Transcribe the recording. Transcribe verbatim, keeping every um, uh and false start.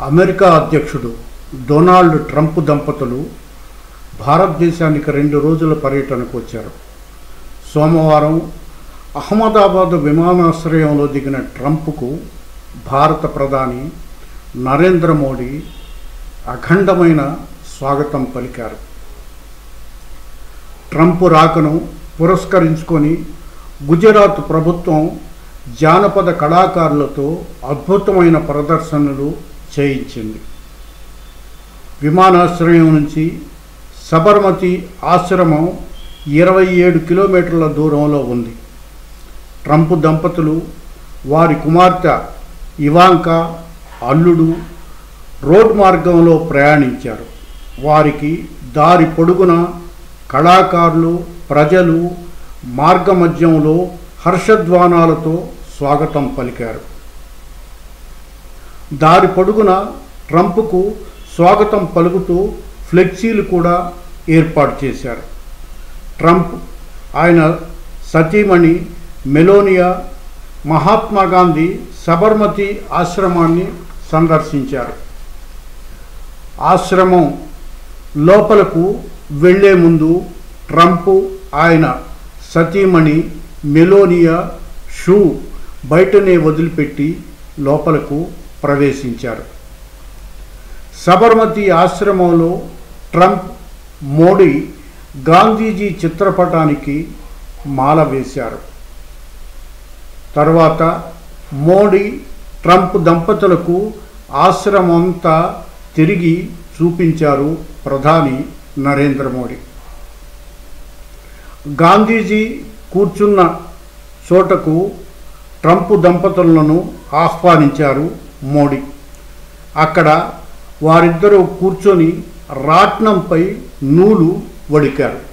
America అధ్యక్షుడు Donald Trump దంపతులు భారతదేశానికి రెండు రోజుల పర్యటనకు వచ్చారు. సోమవారం అహ్మదాబాద్ విమానాశ్రయంలో దిగిన ట్రంప్కు భారత ప్రధాని నరేంద్ర మోడీ అఖండమైన స్వాగతం పలికారు. ట్రంప్ రాకను పురస్కరించుకొని గుజరాత్ ప్రభుత్వం జానపద కళాకారులతో అద్భుతమైన ప్రదర్శనలు చేయించింది. విమానాశ్రయం నుంచి సబర్మతి ఆశ్రమం ఇరవై ఏడు కిలోమీటర్ల దూరంలో ఉంది. ట్రంప్ దంపతులు, వారి కుమార్తె ఇవాంకా, అల్లుడు రోడ్ మార్గంలో ప్రయాణించారు. వారికి దారి పొడుగున కళాకారులు, ప్రజలు మార్గమధ్యంలో హర్షధ్వానాలతో స్వాగతం పలికారు. దారి పొడుగున ట్రంప్కు స్వాగతం పలుకుతూ ఫ్లెక్సీలు కూడా ఏర్పాటు చేశారు. ట్రంప్, ఆయన సతీమణి మెలోనియా మహాత్మా గాంధీ సబర్మతి ఆశ్రమాన్ని సందర్శించారు. ఆశ్రమం లోపలకు వెళ్లే ముందు ట్రంప్, ఆయన సతీమణి మెలోనియా షూ బయటనే వదిలిపెట్టి లోపలకు ప్రవేశించారు. సబర్మతి ఆశ్రమంలో ట్రంప్, మోడీ గాంధీజీ చిత్రపటానికి మాల వేశారు. తర్వాత మోడీ, ట్రంప్ దంపతులకు ఆశ్రమంతా తిరిగి చూపించారు ప్రధాని నరేంద్ర మోడీ. గాంధీజీ కూర్చున్న చోటకు ట్రంప్ దంపతులను ఆహ్వానించారు మోడీ. అక్కడ వారిద్దరూ కూర్చొని రాట్నంపై నూలు వడికారు.